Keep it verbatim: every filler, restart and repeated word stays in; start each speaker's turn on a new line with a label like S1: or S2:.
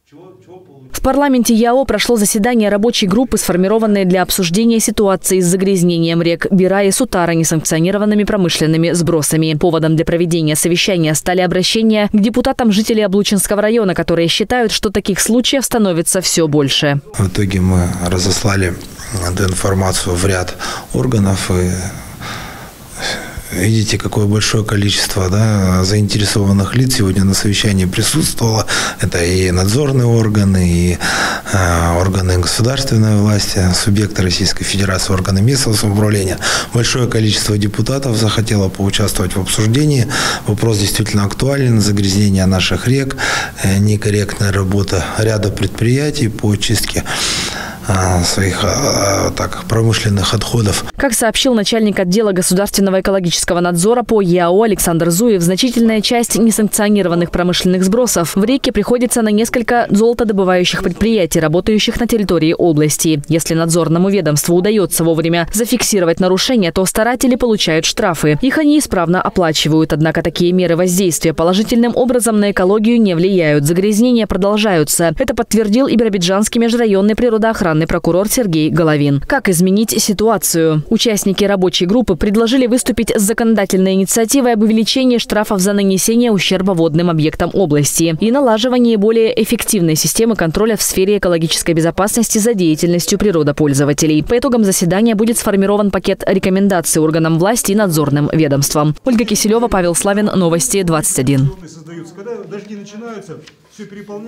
S1: В парламенте ЯО прошло заседание рабочей группы, сформированной для обсуждения ситуации с загрязнением рек Бира и Сутара несанкционированными промышленными сбросами. Поводом для проведения совещания стали обращения к депутатам жителей Облучинского района, которые считают, что таких случаев становится все больше.
S2: В итоге мы разослали эту информацию в ряд органов и видите, какое большое количество да, заинтересованных лиц сегодня на совещании присутствовало. Это и надзорные органы, и э, органы государственной власти, субъекты Российской Федерации, органы местного самоуправления. Большое количество депутатов захотело поучаствовать в обсуждении. Вопрос действительно актуален. Загрязнение наших рек, э, некорректная работа ряда предприятий по очистке своих так, промышленных отходов.
S1: Как сообщил начальник отдела государственного экологического надзора по ЯО Александр Зуев, значительная часть несанкционированных промышленных сбросов в реке приходится на несколько золотодобывающих предприятий, работающих на территории области. Если надзорному ведомству удается вовремя зафиксировать нарушения, то старатели получают штрафы. Их они исправно оплачивают. Однако такие меры воздействия положительным образом на экологию не влияют. Загрязнения продолжаются. Это подтвердил и Биробиджанский межрайонный природоохранный прокурор Сергей Головин. Как изменить ситуацию? Участники рабочей группы предложили выступить с законодательной инициативой об увеличении штрафов за нанесение ущерба водным объектам области и налаживании более эффективной системы контроля в сфере экологической безопасности за деятельностью природопользователей. По итогам заседания будет сформирован пакет рекомендаций органам власти и надзорным ведомствам. Ольга Киселева, Павел Славин, Новости двадцать один.